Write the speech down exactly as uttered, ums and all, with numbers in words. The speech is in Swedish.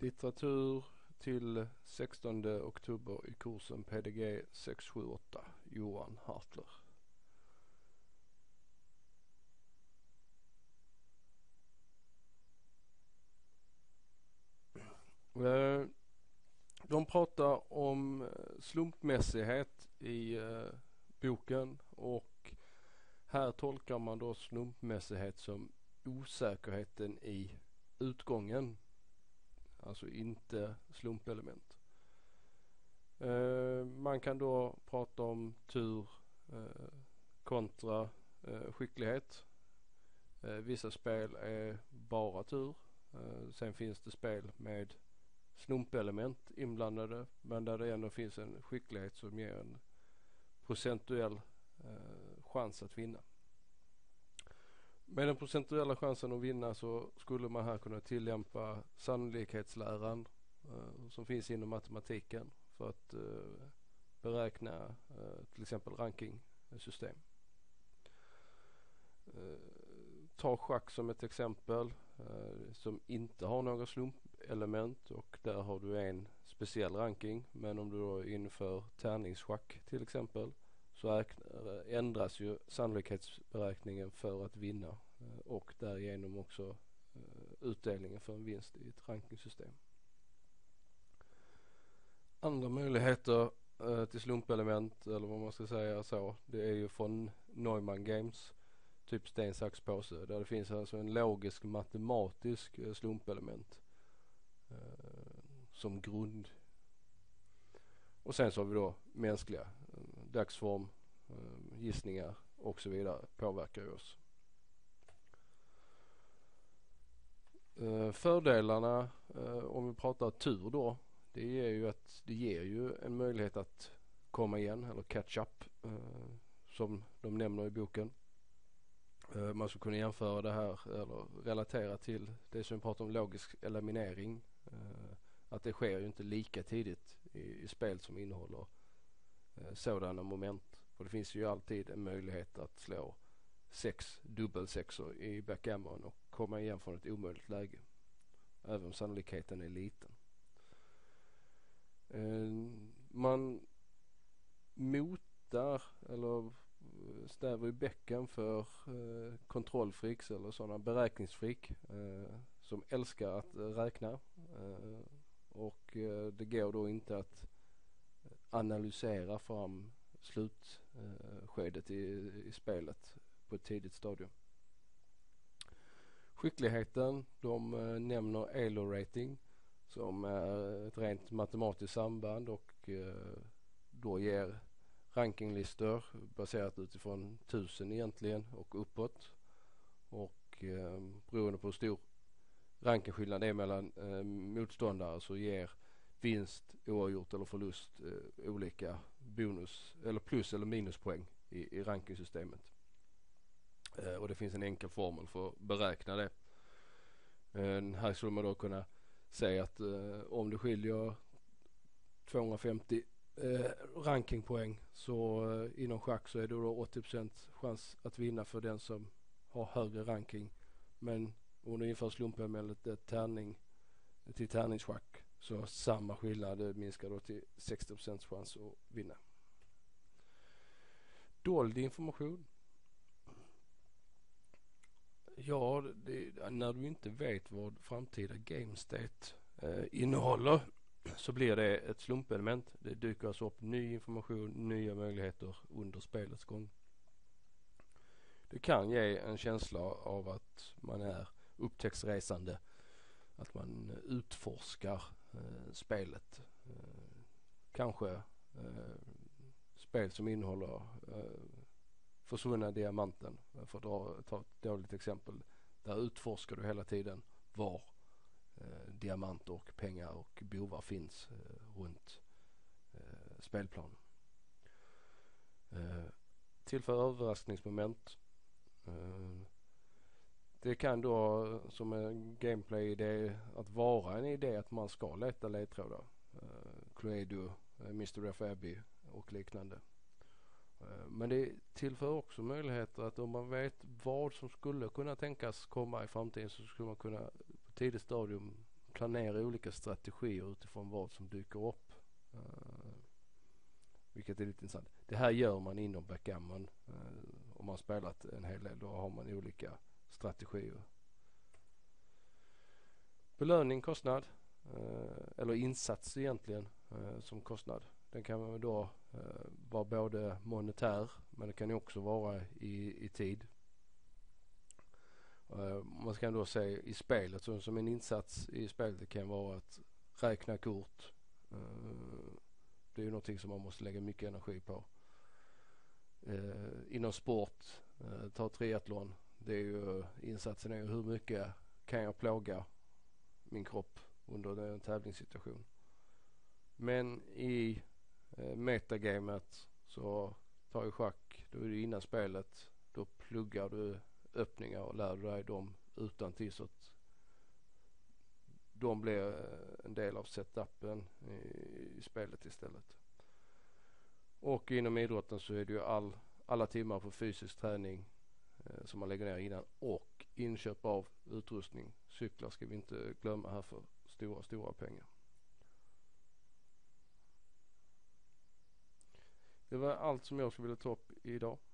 Litteratur till sextonde oktober i kursen P D G sex sju åtta, Johan Hartler. De pratar om slumpmässighet i boken, och här tolkar man då slumpmässighet som osäkerheten i utgången, alltså inte slumpelement. Eh, man kan då prata om tur eh, kontra eh, skicklighet. Eh, vissa spel är bara tur. Eh, sen finns det spel med slumpelement inblandade, men där det ändå finns en skicklighet som ger en procentuell eh, chans att vinna. Med den procentuella chansen att vinna så skulle man här kunna tillämpa sannolikhetsläran eh, som finns inom matematiken för att eh, beräkna eh, till exempel rankingsystem. Eh, ta schack som ett exempel eh, som inte har några slumpelement, och där har du en speciell ranking, men om du då inför tärningsschack till exempel så ändras ju sannolikhetsberäkningen för att vinna och därigenom också utdelningen för en vinst i ett rankingsystem. Andra möjligheter till slumpelement, eller vad man ska säga så, det är ju från Neumann Games, typ sten, sax, påse, där det finns alltså en logisk matematisk slumpelement som grund. Och sen så har vi då mänskliga, dagsform, gissningar och så vidare påverkar ju oss. Fördelarna, om vi pratar tur då, det ger ju att det ger ju en möjlighet att komma igen eller catch up, som de nämner i boken. Man skulle kunna jämföra det här eller relatera till det som vi pratar om logisk eliminering. Att det sker ju inte lika tidigt i, i spel som innehåller eh, sådana moment. För det finns ju alltid en möjlighet att slå sex dubbelsexor i backgammon och komma igen från ett omöjligt läge. Även om sannolikheten är liten. Eh, man motar eller stäver i bäcken för eh, kontrollfreaks eller sådana beräkningsfreak eh, som älskar att räkna. Eh, Och eh, det går då inte att analysera fram slutskedet eh, i, i spelet på ett tidigt stadium. Skickligheten, de eh, nämner E L O-rating som är ett rent matematiskt samband och eh, då ger rankinglistor baserat utifrån tusen egentligen och uppåt. Och eh, beroende på hur stor rankingskillnad är mellan eh, motståndare så ger vinst, oavgjort eller förlust eh, olika bonus eller plus eller minuspoäng i, i rankingsystemet. Eh, och det finns en enkel formel för att beräkna det. Eh, här skulle man då kunna säga att eh, om det skiljer tvåhundrafemtio eh, rankingpoäng så eh, inom schack så är det då åttio procent chans att vinna för den som har högre ranking, men om du inför slumpelement tärning till tärningsschack så samma skillnad minskar då till sextio procent chans att vinna. Dold information. Ja, det, när du inte vet vad framtida game state eh, innehåller så blir det ett slumpelement. Det dyker alltså upp ny information, nya möjligheter under spelets gång. Det kan ge en känsla av att man är upptäcktsresande, att man utforskar eh, spelet. Eh, kanske eh, spel som innehåller eh, försvunna diamanten, för att dra, ta ett dåligt exempel. Där utforskar du hela tiden var eh, diamanter och pengar och bovar finns eh, runt eh, spelplanen. Eh, tillför överraskningsmoment. Eh, Det kan då som en gameplay-idé att vara en idé att man ska leta ledtrådar. Uh, Cluedo, uh, Mystery of Abbey och liknande. Uh, men det tillför också möjligheter att om man vet vad som skulle kunna tänkas komma i framtiden så skulle man kunna på tidigt stadium planera olika strategier utifrån vad som dyker upp. Uh, vilket är lite intressant. Det här gör man inom backgammon. Uh, om man spelat en hel del, då har man olika strategier. Belöning, kostnad. Uh, eller insats egentligen uh, som kostnad. Den kan då uh, vara både monetär, men det kan ju också vara i, i tid. Uh, man ska då säga i spelet, så som en insats i spelet kan vara att räkna kort. Uh, det är ju någonting som man måste lägga mycket energi på. Uh, inom sport, uh, ta triathlon, det är ju, insatsen är ju hur mycket kan jag plåga min kropp under en tävlingssituation. Men i uh, metagamet så tar ju schack, då är det innan spelet, då pluggar du öppningar och lär dig dem utan till, så att de blir en del av setupen i, i spelet istället. Och inom idrotten så är det ju all, alla timmar på fysisk träning eh, som man lägger ner innan, och inköp av utrustning. Cyklar ska vi inte glömma här för stora, stora pengar. Det var allt som jag skulle vilja ta upp idag.